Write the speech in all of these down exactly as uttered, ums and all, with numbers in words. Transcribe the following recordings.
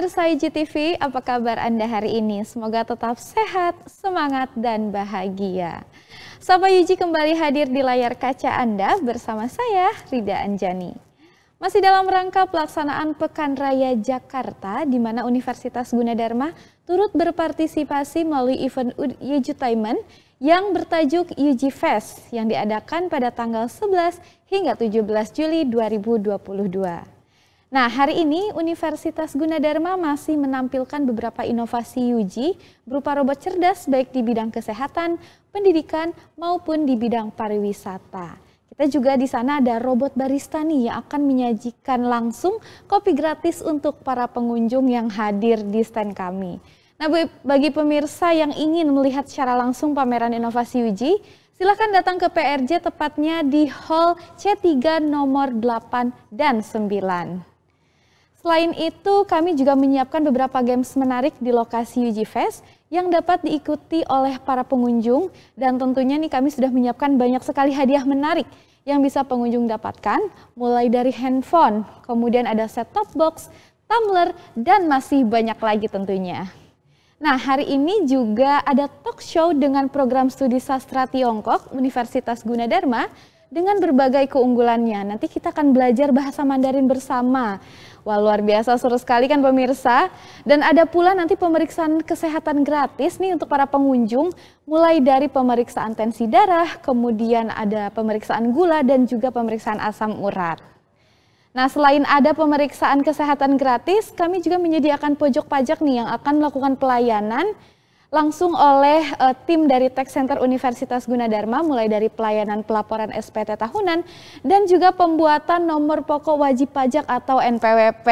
pemirsa I G T V, apa kabar Anda hari ini? Semoga tetap sehat, semangat, dan bahagia. Sapa U G kembali hadir di layar kaca Anda bersama saya, Rida Anjani. Masih dalam rangka pelaksanaan Pekan Raya Jakarta, di mana Universitas Gunadarma turut berpartisipasi melalui event Udutainment yang bertajuk U G Fest yang diadakan pada tanggal sebelas hingga tujuh belas Juli dua ribu dua puluh dua. Nah, hari ini Universitas Gunadarma masih menampilkan beberapa inovasi U G berupa robot cerdas baik di bidang kesehatan, pendidikan, maupun di bidang pariwisata. Kita juga di sana ada robot barista nih yang akan menyajikan langsung kopi gratis untuk para pengunjung yang hadir di stand kami. Nah, bagi pemirsa yang ingin melihat secara langsung pameran inovasi U G, silakan datang ke P R J tepatnya di Hall C tiga nomor delapan dan sembilan. Selain itu, kami juga menyiapkan beberapa games menarik di lokasi U G Fest yang dapat diikuti oleh para pengunjung, dan tentunya nih kami sudah menyiapkan banyak sekali hadiah menarik yang bisa pengunjung dapatkan, mulai dari handphone, kemudian ada set-top box, tumbler, dan masih banyak lagi tentunya. Nah, hari ini juga ada talk show dengan program studi sastra Tiongkok Universitas Gunadarma dengan berbagai keunggulannya. Nanti kita akan belajar bahasa Mandarin bersama. Wah, luar biasa, seru sekali kan pemirsa. Dan ada pula nanti pemeriksaan kesehatan gratis nih untuk para pengunjung, mulai dari pemeriksaan tensi darah, kemudian ada pemeriksaan gula dan juga pemeriksaan asam urat. Nah, selain ada pemeriksaan kesehatan gratis, kami juga menyediakan pojok pajak nih yang akan melakukan pelayanan langsung oleh uh, tim dari Tech Center Universitas Gunadarma, mulai dari pelayanan pelaporan S P T tahunan dan juga pembuatan nomor pokok wajib pajak atau N P W P.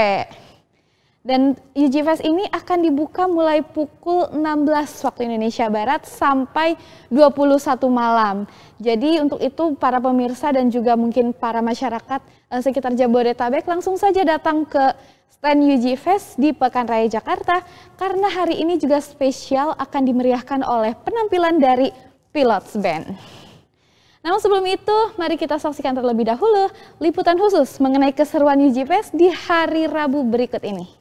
Dan U G Fest ini akan dibuka mulai pukul enam belas waktu Indonesia Barat sampai dua puluh satu malam. Jadi untuk itu para pemirsa dan juga mungkin para masyarakat uh, sekitar Jabodetabek langsung saja datang ke stand U G Fest di Pekan Raya Jakarta, karena hari ini juga spesial akan dimeriahkan oleh penampilan dari Pilots Band. Namun sebelum itu, mari kita saksikan terlebih dahulu liputan khusus mengenai keseruan U G Fest di hari Rabu berikut ini.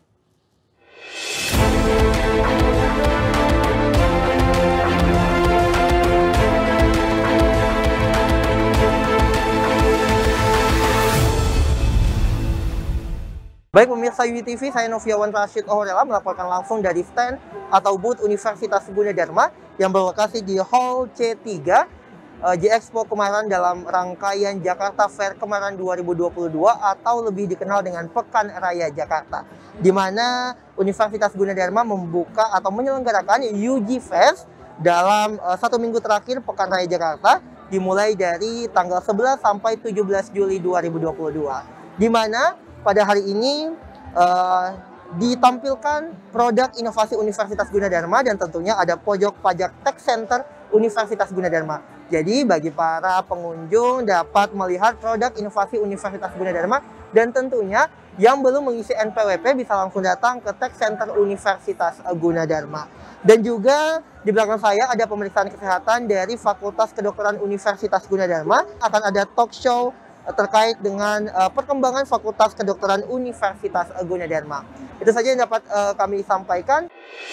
Baik pemirsa U T V, saya Noviawan Rashid Ohorela melaporkan langsung dari stand atau booth Universitas Gunadarma yang berlokasi di Hall C tiga uh, J Expo Kemaran dalam rangkaian Jakarta Fair Kemaran dua ribu dua puluh dua atau lebih dikenal dengan Pekan Raya Jakarta, di mana Universitas Gunadarma membuka atau menyelenggarakan U G Fest dalam uh, satu minggu terakhir Pekan Raya Jakarta, dimulai dari tanggal sebelas sampai tujuh belas Juli dua ribu dua puluh dua, di mana pada hari ini uh, ditampilkan produk inovasi Universitas Gunadarma dan tentunya ada pojok pajak Tech Center Universitas Gunadarma. Jadi bagi para pengunjung dapat melihat produk inovasi Universitas Gunadarma, dan tentunya yang belum mengisi N P W P bisa langsung datang ke Tech Center Universitas Gunadarma. Dan juga di belakang saya ada pemeriksaan kesehatan dari Fakultas Kedokteran Universitas Gunadarma. Akan ada talk show terkait dengan uh, perkembangan Fakultas Kedokteran Universitas Gunadarma. Itu saja yang dapat uh, kami sampaikan.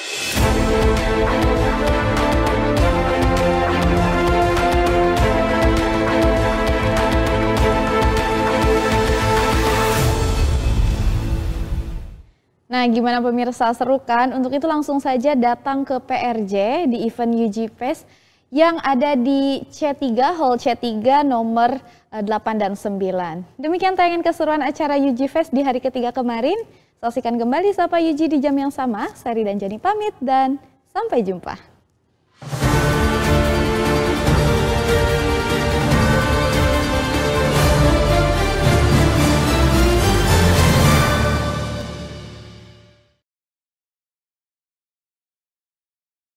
Nah, gimana pemirsa, seru kan? Untuk itu langsung saja datang ke P R J di event U G Fest yang ada di C tiga, Hall C tiga nomor delapan dan sembilan. Demikian tayangan keseruan acara U G Fest di hari ketiga kemarin. Saksikan kembali Sapa U G di jam yang sama. Saya Rida Anjani pamit dan sampai jumpa.